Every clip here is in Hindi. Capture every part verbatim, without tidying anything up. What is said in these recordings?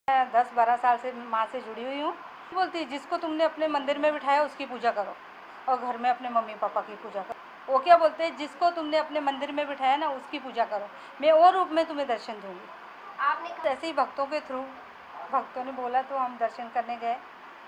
मैं दस बारह साल से माँ से जुड़ी हुई हूँ। बोलती है जिसको तुमने अपने मंदिर में बिठाया उसकी पूजा करो और घर में अपने मम्मी पापा की पूजा करो। वो क्या बोलते हैं, जिसको तुमने अपने मंदिर में बिठाया ना उसकी पूजा करो, मैं और रूप में तुम्हें दर्शन दूंगी। आपने ऐसे ही भक्तों के थ्रू, भक्तों ने बोला तो हम दर्शन करने गए।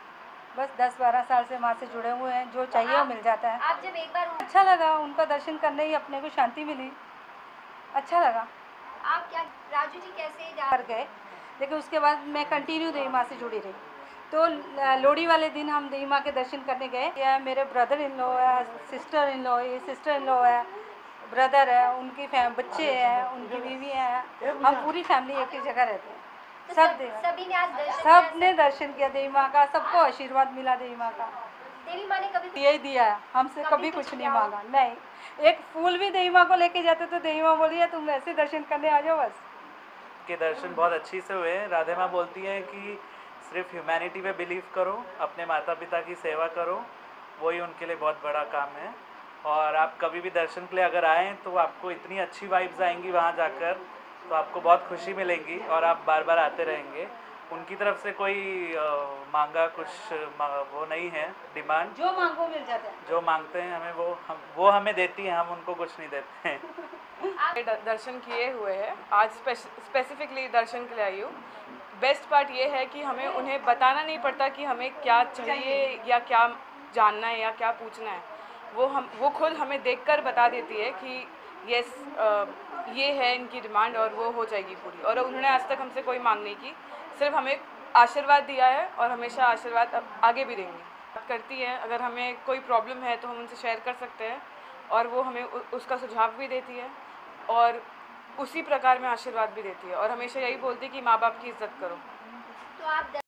बस दस बारह साल से माँ से जुड़े हुए हैं, जो चाहिए वो मिल जाता है। आप जब एक बार अच्छा लगा, उनका दर्शन करने ही अपने को शांति मिली, अच्छा लगा। आप क्या राजू जी कैसे जा कर गए, लेकिन उसके बाद मैं कंटिन्यू देवी माँ से जुड़ी रही। तो लोहड़ी वाले दिन हम देवी माँ के दर्शन करने गए। या मेरे ब्रदर इन लॉ है, सिस्टर इन लॉ है, सिस्टर इन लॉ है, ब्रदर है, उनकी बच्चे हैं, उनकी बीवी है, हम पूरी फैमिली एक ही जगह रहते हैं। तो सब सब, सभी ने आज दर्शन सब किया, ने दर्शन किया देवी माँ का, सबको आशीर्वाद मिला देवी माँ का। देवी माँ ने कभी यही दिया है, हमसे कभी कभी कुछ कुछ नहीं किया हो? मांगा। नहीं, एक फूल भी देवी माँ को लेके जाते तो देवी माँ बोली है तुम वैसे दर्शन करने आ जाओ बस। के दर्शन बहुत अच्छी से हुए। राधे माँ बोलती हैं कि सिर्फ ह्यूमैनिटी पे बिलीव करो, अपने माता पिता की सेवा करो, वही उनके लिए बहुत बड़ा काम है। और आप कभी भी दर्शन के लिए अगर आएँ तो आपको इतनी अच्छी वाइब्स आएंगी वहाँ जाकर, तो आपको बहुत खुशी मिलेंगी और आप बार बार आते रहेंगे। उनकी तरफ से कोई आ, मांगा कुछ मा, वो नहीं है डिमांड। जो मांगो मिल जाता है, जो मांगते हैं हमें वो हम वो हमें देती हैं, हम उनको कुछ नहीं देते हैं। दर्शन किए हुए हैं, आज स्पेसिफिकली दर्शन के लिए आई हूँ। बेस्ट पार्ट ये है कि हमें उन्हें बताना नहीं पड़ता कि हमें क्या चाहिए या क्या जानना है या क्या पूछना है। वो हम वो खुद हमें देखकर बता देती है कि यस ये है इनकी डिमांड और वो हो जाएगी पूरी। और उन्होंने आज तक हमसे कोई मांग नहीं की, सिर्फ हमें आशीर्वाद दिया है और हमेशा आशीर्वाद आगे भी देंगे। बात करती है, अगर हमें कोई प्रॉब्लम है तो हम उनसे शेयर कर सकते हैं और वो हमें उसका सुझाव भी देती है और उसी प्रकार में आशीर्वाद भी देती है और हमेशा यही बोलती है कि माँ बाप की इज्जत करो। तो आप